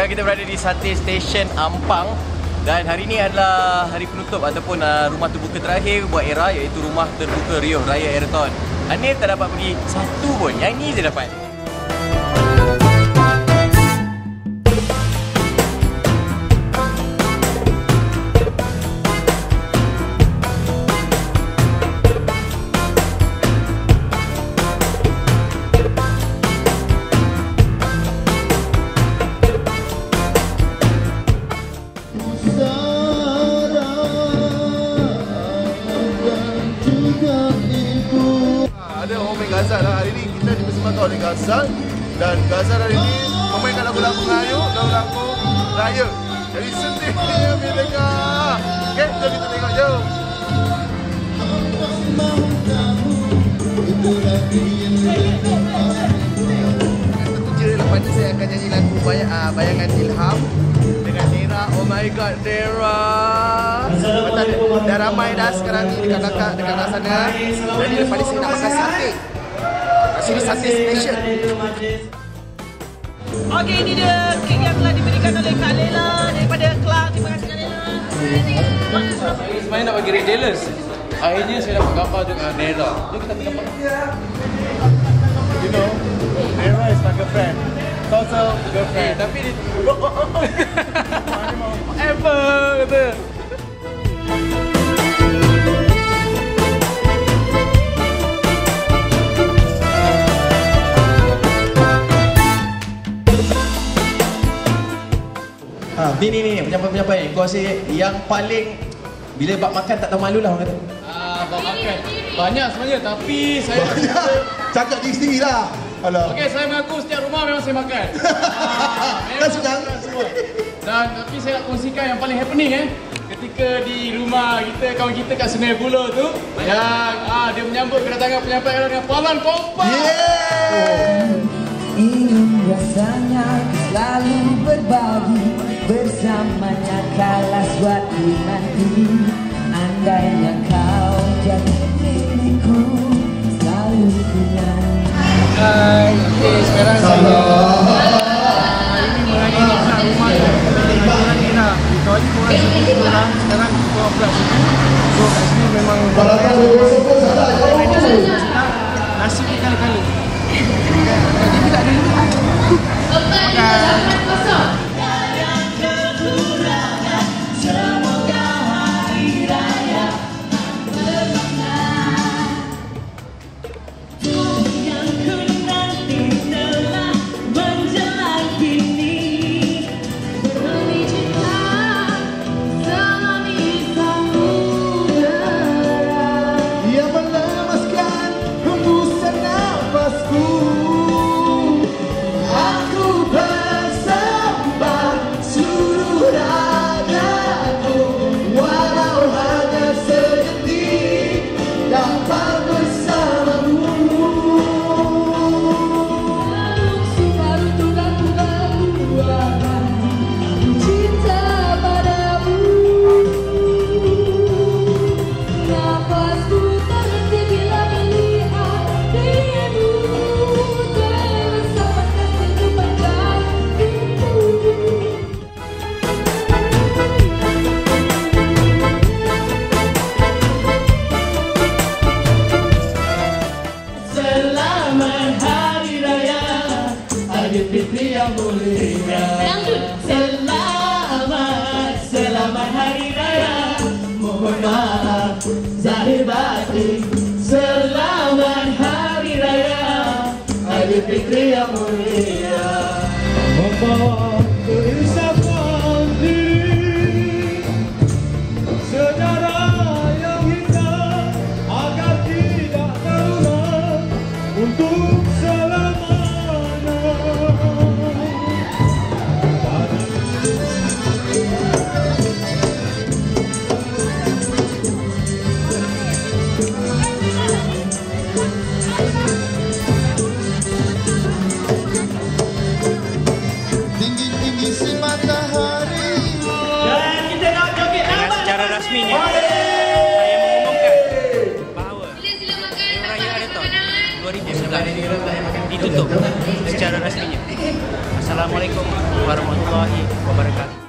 kita berada di Satay Station Ampang. Dan hari ini adalah hari penutup ataupun rumah terbuka terakhir buat era, iaitu rumah terbuka Riuh Raya Aeroton. Hanif tak dapat pergi satu pun, yang ni je dapat. Ada orang main Ghazal lah. Hari ni kita dipersembahkan oleh Ghazal. Dan Ghazal hari ni memainkan lagu-lagu Melayu dan lagu Raya. Jadi sedihnya bila dengar. Okay, jom kita tengok jom. Satu je lepas ni saya akan nyanyi lagu Bayangan Ilham dengan Dera. Oh my god, Dera. Dah ramai dah sekarang ni dekat kakak, dekat kat sana. Jadi lepas ni saya nak makan sate. Kat sini Satay Station. Okey, ini dia kek yang telah diberikan oleh Kak Lela daripada Kelang. Terima kasih Kak Lela. Saya sebenarnya nak bagi jealous. Akhirnya saya dapat gambar dengan Dera. Jom kita ambil gambar. You know, Dera is like a friend. Total girlfriend. Tapi dia whatever kata. Ni penyampai-penyampai. Kau rasa yang paling bila bab makan tak tahu malu lah orang kata. Bab makan. Banyak sebenarnya tapi saya Cakap diri sendiri lah. okey, saya mengaku setiap rumah memang saya makan. Kan senang. Dan tapi saya nak kongsikan yang paling happening ketika di rumah kita, kawan kita kat Sungai Buloh tu yang dia menyambut kedatangan penyampai dengan Paman Kompak. Ingin rasanya selalu berbagi bersamanya kala suatu nanti. Andainya kau jadi milikku, selalu ku nyanyi. Hai, okey, sekarang saya ini mengenai nikah rumah korang ni lah. Kalau ni korang sini korang, sekarang korang pula sini. So kat sini memang nasi ni kali-kali. Jadi tak ada dulu. Selamat Hari Raya, mohon maaf zahir batin. Selamat Hari Raya, Aidilfitri yang mulia. Membawa keinsafan diri, sejarah yang indah agar tidak terulang untuk selamanya. Rasminya saya mengumumkan bahawa Riuh Raya Aeroton 2019 itu ditutup secara rasminya. Assalamualaikum warahmatullahi wabarakatuh.